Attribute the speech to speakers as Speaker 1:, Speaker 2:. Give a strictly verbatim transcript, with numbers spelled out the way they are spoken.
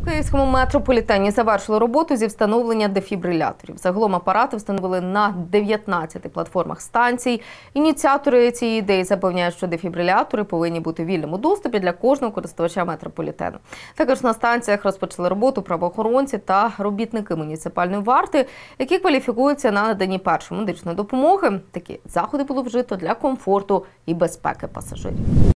Speaker 1: Київському метрополітені завершили роботу зі встановлення дефібриляторів. Загалом апарати встановили на дев'ятнадцяти платформах станцій. Ініціатори цієї ідеї запевняють, що дефібрилятори повинні бути в вільному доступі для кожного користувача метрополітену. Також на станціях розпочали роботу правоохоронці та робітники муніципальної варти, які кваліфікуються на наданні першої медичної допомоги. Такі заходи було вжито для комфорту і безпеки пасажирів.